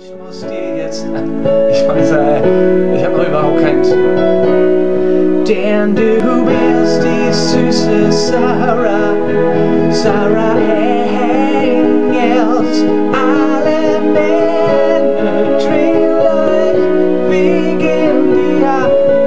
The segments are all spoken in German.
Ich muss dir jetzt ich habe noch überhaupt keinen denn du bist die süße Sarah, Sarah Engels. Alle Männer drehen gleich wegen dir.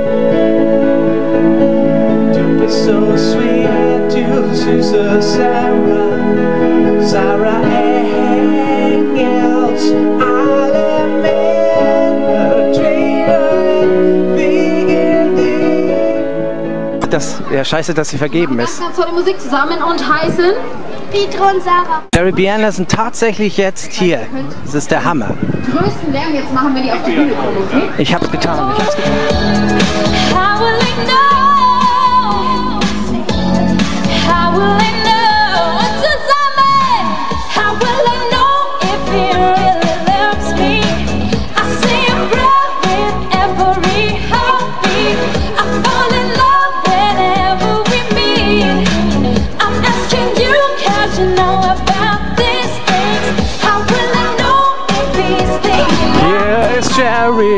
Du bist so sweet, du süße Sarah, Sarah Engels. Alle Männer drehen wegen dir. Ja, scheiße, dass sie vergeben ist. Ganz tolle Musik zusammen und heißen Pietro und Sarah. Jerry Bianna sind tatsächlich jetzt hier. Das ist der Hammer. größten Lärm. Jetzt machen wir die auf die Bühne. Okay? Ich hab's getan. Ich hab's getan. How will I know? How will I know? Zusammen. How will I know if he really loves me? I say a prayer with every heartbeat. I fall in love whenever we meet. I'm asking you, 'cause you know about these things. How will I know if he's thinking? Here is Jerry.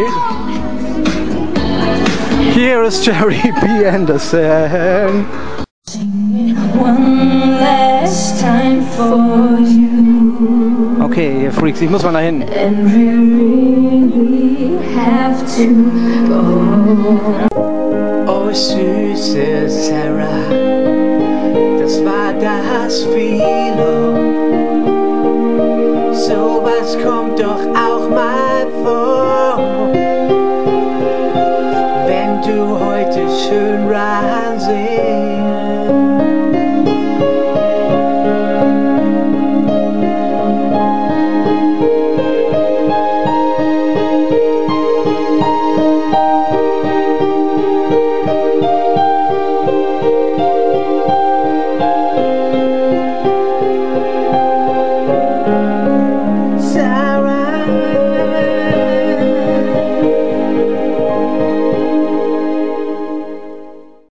Here is Jerry B. Anderson. One last time for you. Okay, ihr Freaks, ich muss mal da hin. And we really have to go. Oh, süße Sarah, das war das Feeling. So was kommt doch auch mal vor.